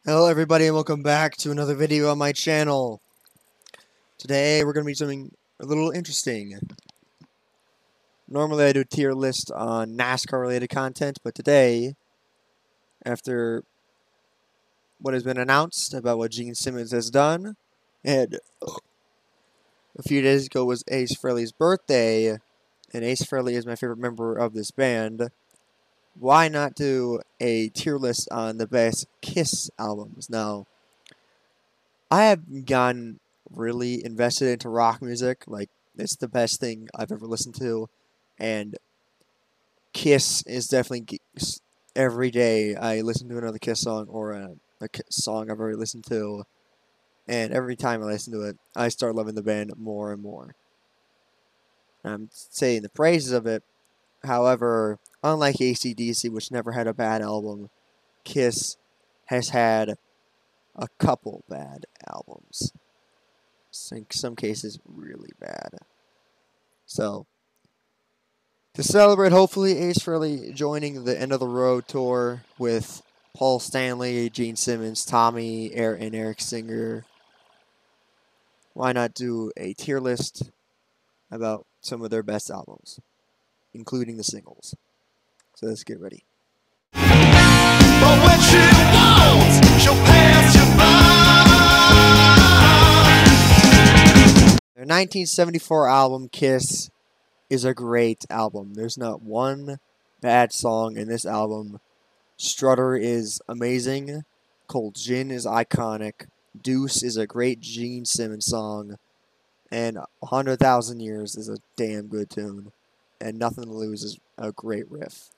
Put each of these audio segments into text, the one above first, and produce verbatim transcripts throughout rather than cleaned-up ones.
Hello everybody and welcome back to another video on my channel. Today we're going to be doing a little interesting. Normally I do a tier list on NASCAR related content, but today, after what has been announced about what Gene Simmons has done, and a few days ago was Ace Frehley's birthday, and Ace Frehley is my favorite member of this band, why not do a tier list on the best Kiss albums? Now, I have gotten really invested into rock music. Like, it's the best thing I've ever listened to. And Kiss is definitely, every day I listen to another Kiss song or a, a song I've already listened to. And every time I listen to it, I start loving the band more and more. I'm saying the praises of it. However, unlike A C D C, which never had a bad album, Kiss has had a couple bad albums. In some cases, really bad. So, to celebrate, hopefully, Ace Frehley joining the End of the Road tour with Paul Stanley, Gene Simmons, Tommy, and Eric Singer. Why not do a tier list about some of their best albums, including the singles? So let's get ready. But when she won't, she'll pass you by. Their nineteen seventy-four album, Kiss, is a great album. There's not one bad song in this album. Strutter is amazing. Cold Gin is iconic. Deuce is a great Gene Simmons song. And one hundred thousand Years is a damn good tune. And Nothing to Lose is a great riff.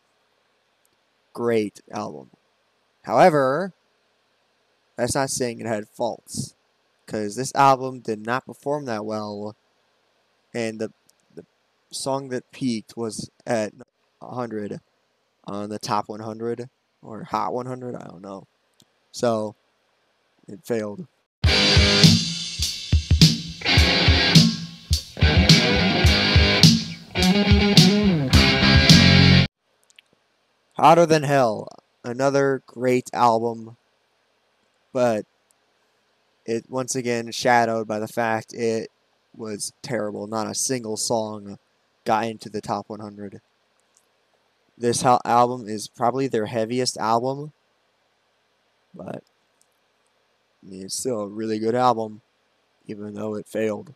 Great album. However, that's not saying it had faults, because this album did not perform that well, and the the song that peaked was at one hundred on the top one hundred or hot one hundred, I don't know. So it failed. Hotter Than Hell, another great album, but it once again shadowed by the fact it was terrible. Not a single song got into the top one hundred. This album is probably their heaviest album, but I mean, it's still a really good album, even though it failed.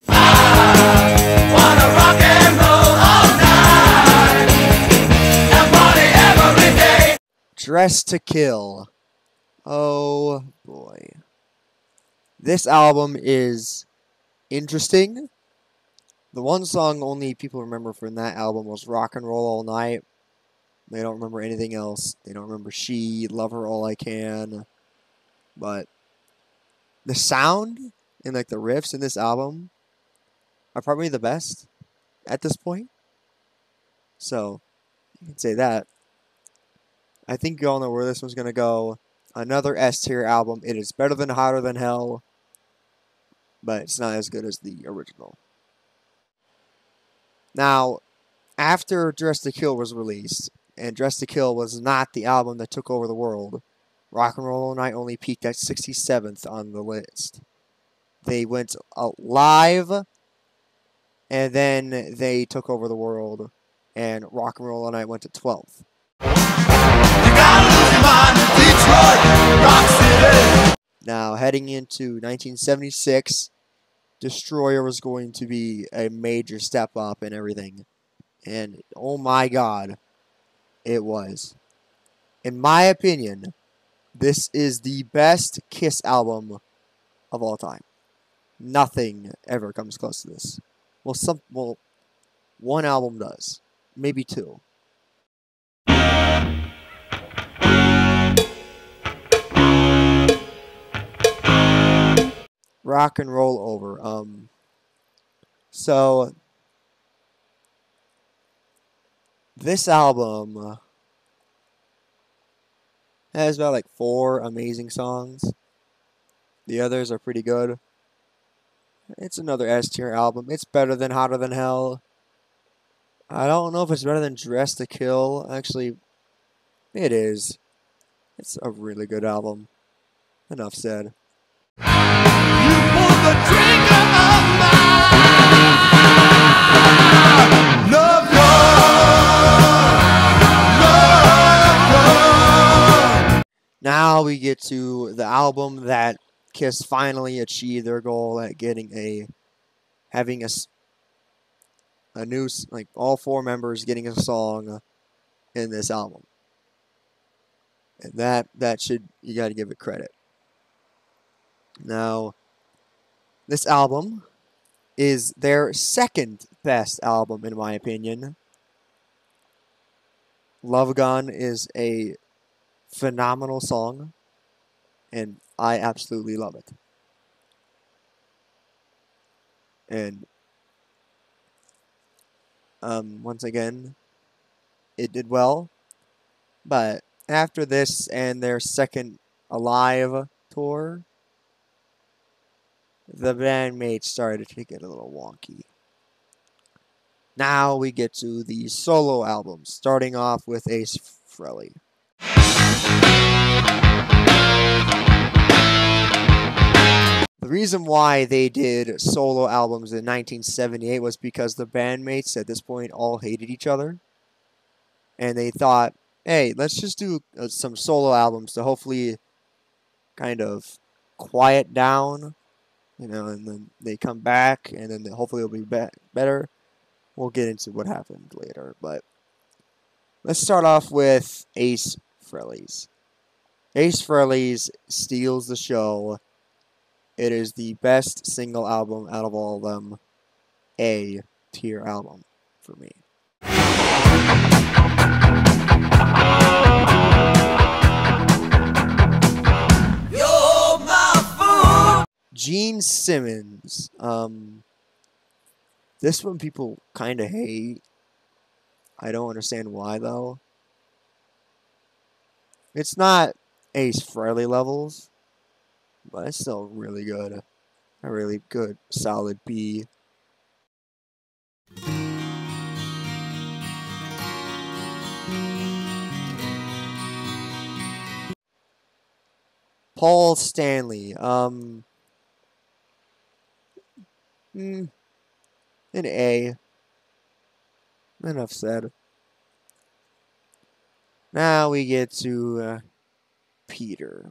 I wanna rock and roll all night and party every day. Dressed to Kill. Oh boy. This album is interesting. The one song only people remember from that album was Rock and Roll All Night. They don't remember anything else. They don't remember She, Love Her All I Can. But the sound and like the riffs in this album are probably the best at this point. So, you can say that. I think you all know where this one's going to go. Another S tier album. It is better than Hotter Than Hell, but it's not as good as the original. Now, after Dressed to Kill was released, and Dressed to Kill was not the album that took over the world, Rock and Roll All Night only peaked at sixty-seventh on the list. They went live, and then they took over the world, and Rock and Roll All Night went to twelfth. Now, heading into nineteen seventy-six, Destroyer was going to be a major step up and everything. And, oh my god, it was. In my opinion, this is the best Kiss album of all time. Nothing ever comes close to this. Well, some, well, one album does. Maybe two. Rock and Roll Over. Um, so, this album has about like four amazing songs. The others are pretty good. It's another S tier album. It's better than Hotter Than Hell. I don't know if it's better than Dressed to Kill. Actually, it is. It's a really good album. Enough said. You pulled the trigger of my love gun, love gun. Now we get to the album that Kiss finally achieved their goal at getting a, having a, s- a new, s- like all four members getting a song in this album. And that, that should, you got to give it credit. Now, this album is their second best album, in my opinion. Love Gun is a phenomenal song, and I absolutely love it. And um, once again, it did well. But after this and their second Alive tour, the bandmates started to get a little wonky. Now we get to the solo albums, starting off with Ace Frehley. The reason why they did solo albums in nineteen seventy-eight was because the bandmates at this point all hated each other. And they thought, hey, let's just do uh, some solo albums to hopefully kind of quiet down, you know, and then they come back, and then hopefully it'll be, be better. We'll get into what happened later, but let's start off with Ace Frehley's. Ace Frehley's steals the show. It is the best single album out of all of them. A tier album for me. You're my food. Gene Simmons. Um, this one people kind of hate. I don't understand why, though. It's not Ace Frehley levels, but it's still really good. A really good, solid B. Paul Stanley. Um, mm, an A. Enough said. Now we get to uh, Peter.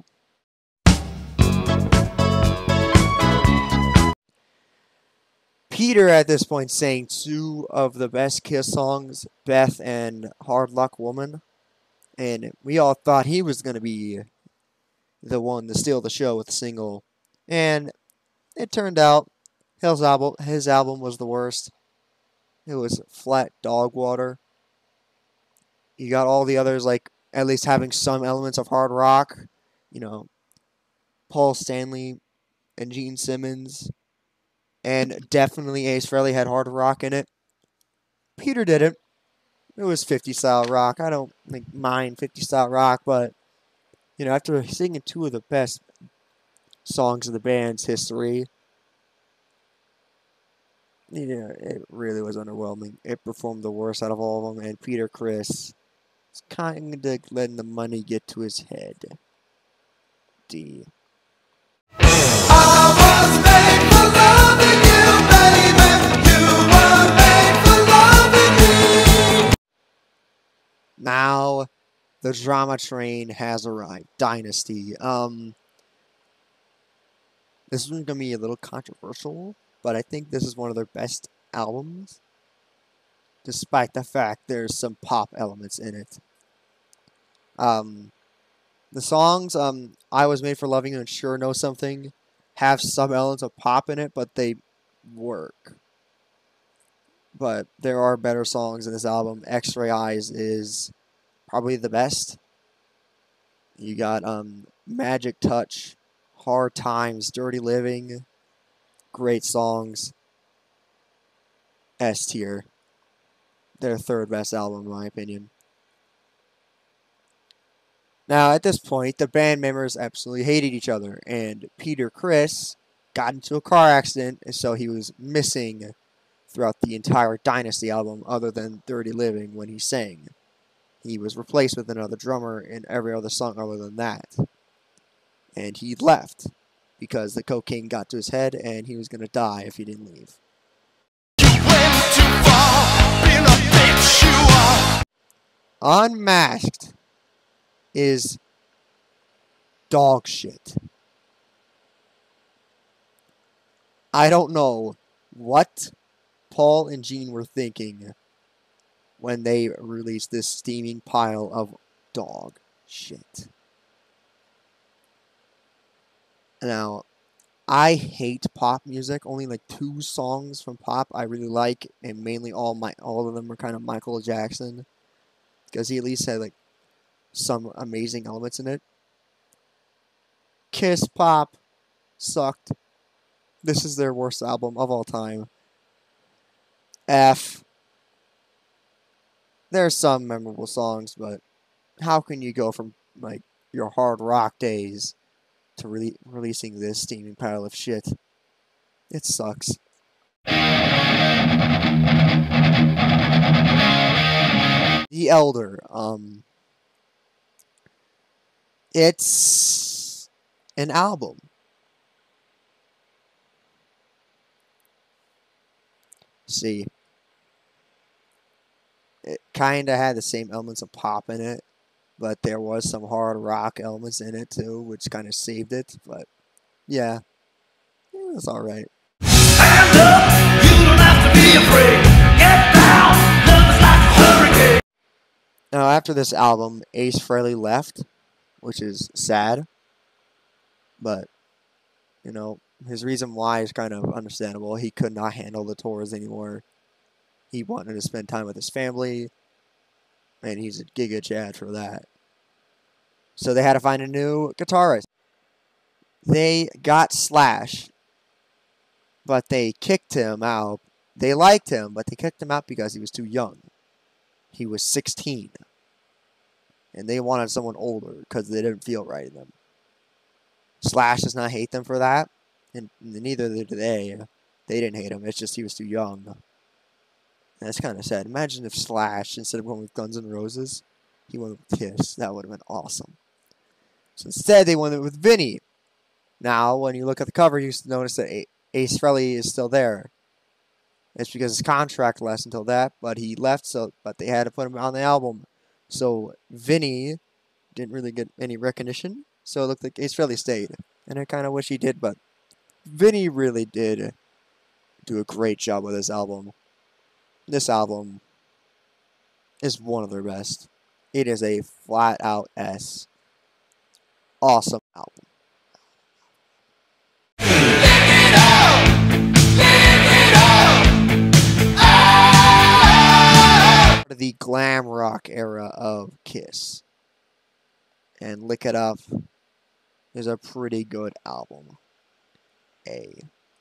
Peter at this point sang two of the best Kiss songs, Beth and Hard Luck Woman. And we all thought he was going to be the one to steal the show with the single. And it turned out his album, his album was the worst. It was flat dog water. You got all the others, like, at least having some elements of hard rock. You know, Paul Stanley and Gene Simmons. And definitely Ace Frehley had hard rock in it. Peter didn't. It was fifties style rock. I don't like mind fifties style rock, but you know, after singing two of the best songs of the band's history, you know, it really was underwhelming. It performed the worst out of all of them, and Peter Criss is kind of letting the money get to his head. D. I was made for loving you, baby. You were made for loving me. Now, the drama train has arrived. Dynasty. Um, this one's gonna be a little controversial, but I think this is one of their best albums, despite the fact there's some pop elements in it. Um, the songs, um, "I Was Made for Loving You" and "Sure Know Something" have some elements of pop in it, but they work. But there are better songs in this album. X-Ray Eyes is probably the best. You got um, Magic Touch, Hard Times, Dirty Living. Great songs. S tier. Their third best album, in my opinion. Now, at this point, the band members absolutely hated each other, and Peter Criss got into a car accident, and so he was missing throughout the entire Dynasty album, other than Dirty Living when he sang. He was replaced with another drummer in every other song other than that. and he left because the cocaine got to his head and he was going to die if he didn't leave. Unmasked is dog shit. I don't know what Paul and Gene were thinking when they released this steaming pile of dog shit. Now, I hate pop music. Only like two songs from pop I really like, and mainly all my all of them are kind of Michael Jackson, because he at least had like some amazing elements in it. Kiss Pop sucked. This is their worst album of all time. F. There's some memorable songs, but how can you go from like your hard rock days to re releasing this steaming pile of shit? It sucks. The Elder. Um, it's an album. See, it kind of had the same elements of pop in it, but there was some hard rock elements in it too, which kind of saved it. But yeah, it was all right. Stand up, you don't have to be afraid. Get down, love is like a hurricane. Now, after this album, Ace Frehley left, which is sad, but you know, his reason why is kind of understandable. He could not handle the tours anymore. He wanted to spend time with his family, and he's a Giga Chad for that. So they had to find a new guitarist. They got Slash, but they kicked him out. They liked him, but they kicked him out because he was too young. He was sixteen. And they wanted someone older because they didn't feel right in them. Slash does not hate them for that. And neither did they. They didn't hate him. It's just he was too young. And that's kind of sad. Imagine if Slash, instead of going with Guns N' Roses, he went with Kiss. That would have been awesome. So instead, they went with Vinny. Now, when you look at the cover, you notice that Ace Frehley is still there. It's because his contract lasts until that, but he left, so but they had to put him on the album. So Vinny didn't really get any recognition, so it looked like Ace Frehley stayed. And I kind of wish he did, but Vinny really did do a great job with this album. This album is one of their best. It is a flat-out S. Awesome album. The glam rock era of Kiss. And Lick It Up is a pretty good album. A.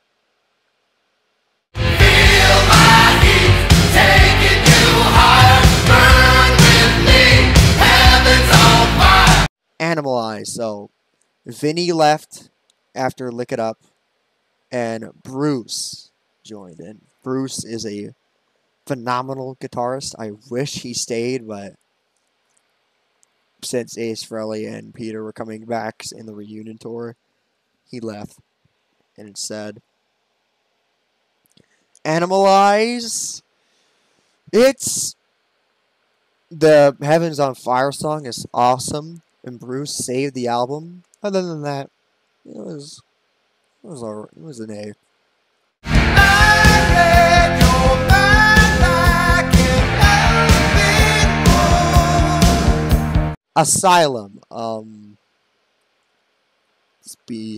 Feel my heat, taking you higher, burn with me, heaven's on fire. Animalize. So, Vinny left after Lick It Up, and Bruce joined in. Bruce is a phenomenal guitarist. I wish he stayed, but since Ace Frehley and Peter were coming back in the reunion tour, he left. And instead, Animalize. It's the Heaven's on Fire song is awesome, and Bruce saved the album. Other than that, it was it was alright. It was an A. Asylum. Um, it's B.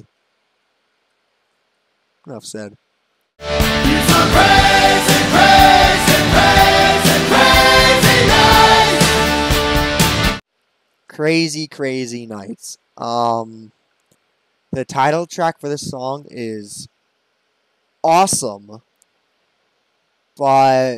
Enough said. It's a crazy, crazy, crazy, crazy night. Crazy, crazy nights. Um, the title track for this song is awesome, but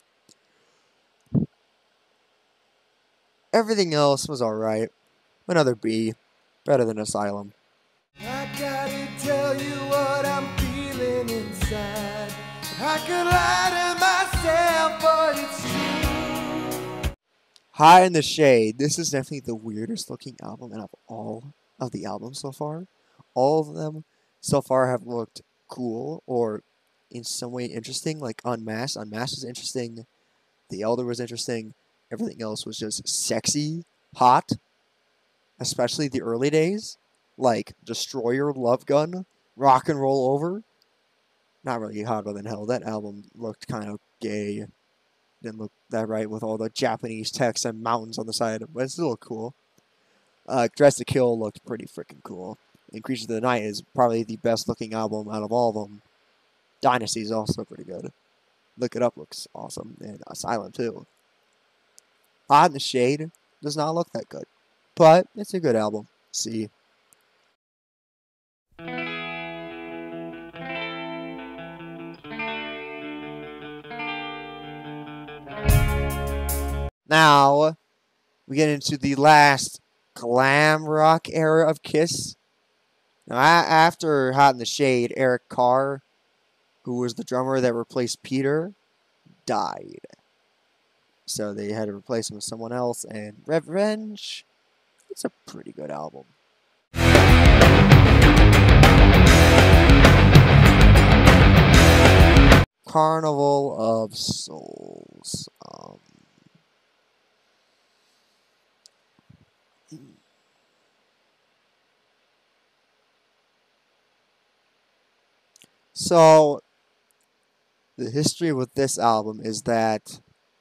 everything else was alright. Another B. Better than Asylum. I gotta tell you what I'm feeling inside. I could lie to myself, but it's true. High in the Shade. This is definitely the weirdest looking album out of all of the album so far. All of them so far have looked cool or in some way interesting, like Unmasked. Unmasked was interesting. The Elder was interesting. Everything else was just sexy, hot, especially the early days, like Destroyer, Love Gun, Rock and Roll Over. Not really hotter than hell. That album looked kind of gay. Didn't look that right with all the Japanese text and mountains on the side, but it's still cool. Uh, Dress to Kill looked pretty freaking cool. And Creatures of the Night is probably the best looking album out of all of them. Dynasty is also pretty good. Look It Up looks awesome. And Asylum too. Hot in the Shade does not look that good. But it's a good album. See. Now, we get into the last glam rock era of Kiss. Now, after Hot in the Shade, Eric Carr, who was the drummer that replaced Peter, died. So they had to replace him with someone else, and Revenge, it's a pretty good album. Carnival of Souls. Um, so, the history with this album is that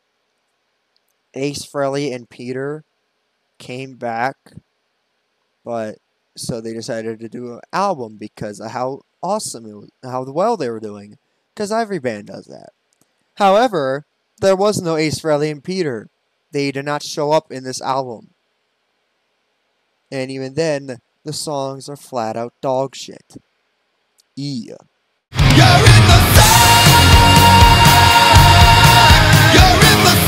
Ace Frehley and Peter came back, but so they decided to do an album because of how awesome it was, how well they were doing, because every band does that. However, there was no Ace Frehley and Peter. They did not show up in this album. And even then, the songs are flat out dog shit. E. You're in the You're in the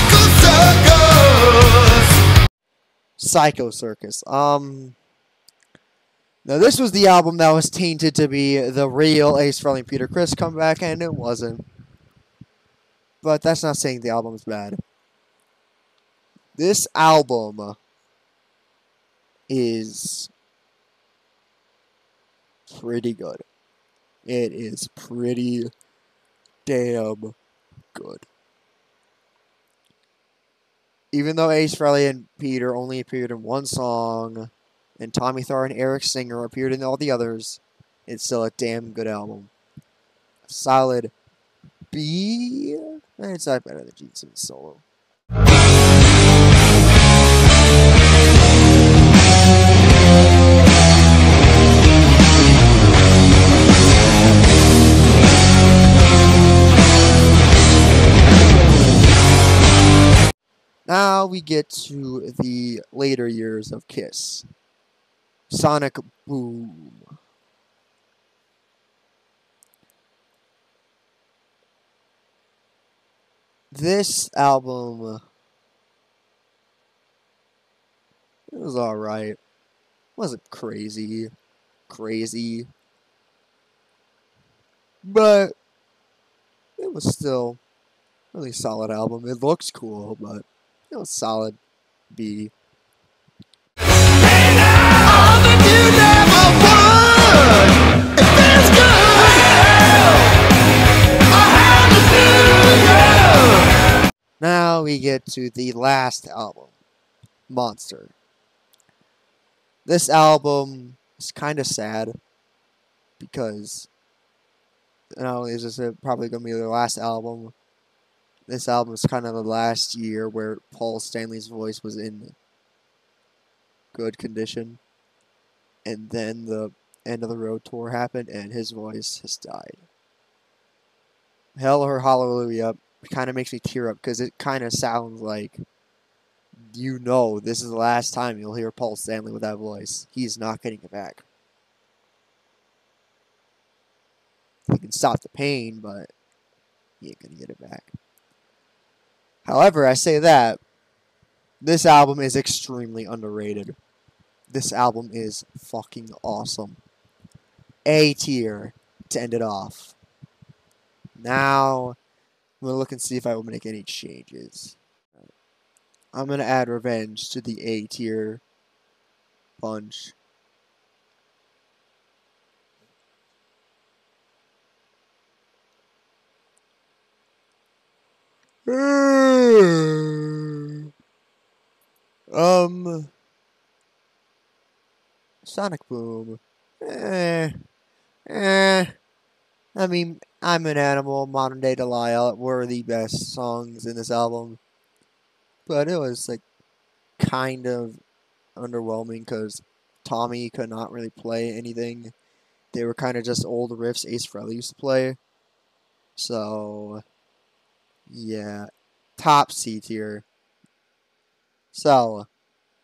Psycho Circus. Psycho Circus. Um. Now, this was the album that was tainted to be the real Ace Frehley and Peter Criss comeback, and it wasn't. But that's not saying the album is bad. This album is pretty good. It is pretty damn good. Even though Ace Frehley and Peter only appeared in one song, and Tommy Thaw and Eric Singer appeared in all the others, it's still a damn good album. Solid B. It's not better than Gene Simmons solo. Now we get to the later years of Kiss. Sonic Boom. This album, it was alright. It wasn't crazy, crazy, but it was still a really solid album. It looks cool, but it was solid B. Now we get to the last album, Monster. This album is kind of sad because not only is this probably going to be their last album, this album is kind of the last year where Paul Stanley's voice was in good condition. And then the End of the Road tour happened and his voice has died. Hell or Hallelujah kind of makes me tear up because it kind of sounds like, you know, this is the last time you'll hear Paul Stanley with that voice. He's not getting it back. He can stop the pain, but he ain't gonna get it back. However, I say that, this album is extremely underrated. This album is fucking awesome. A tier to end it off. Now, I'm gonna look and see if I will make any changes. I'm gonna add Revenge to the A tier bunch. um, Sonic Boom. Eh, eh. I mean, I'm an Animal, Modern Day Delisle were the best songs in this album, but it was like kind of underwhelming because Tommy could not really play anything. They were kind of just old riffs Ace Frehley used to play. So, yeah, top C tier. So,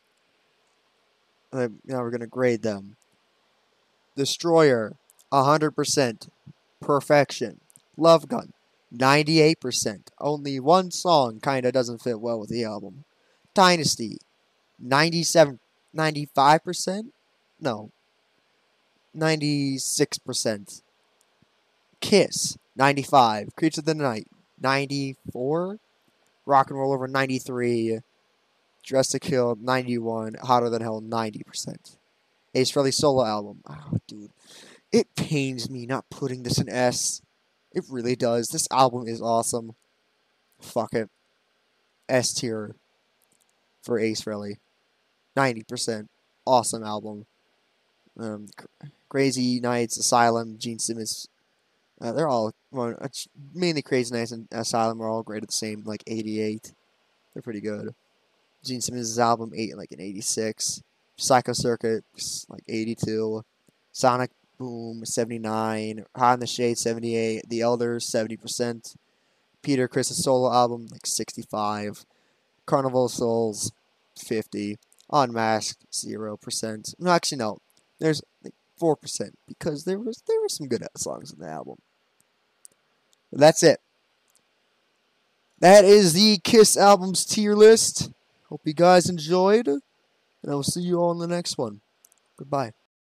uh, now we're gonna grade them. Destroyer, one hundred percent. Perfection. Love Gun, ninety-eight percent. Only one song kind of doesn't fit well with the album. Dynasty, ninety-seven, ninety-five percent? No, ninety-six percent. Kiss, ninety-five. Creature of the Night, ninety-four. Rock and Roll Over, ninety-three. Dress to Kill, ninety-one. Hotter Than Hell, ninety percent. Ace Frehley solo album. Oh, dude. It pains me not putting this in S. It really does. This album is awesome. Fuck it. S tier for Ace Frehley. ninety percent. Awesome album. Um, Crazy Nights, Asylum, Gene Simmons. Uh, they're all, well, mainly Crazy Nights and Asylum are all great at the same, like eighty-eight. They're pretty good. Gene Simmons' album, eight, like an eighty-six. Psycho Circuit, like eighty-two. Sonic Boom, seventy-nine. Hot in the Shade, seventy-eight. The Elders, seventy percent. Peter Criss' solo album, like sixty-five. Carnival of Souls, fifty. Unmasked, zero percent. No, actually, no. There's like four percent because there was there were some good songs in the album. But that's it. That is the Kiss albums tier list. Hope you guys enjoyed. And I will see you all in the next one. Goodbye.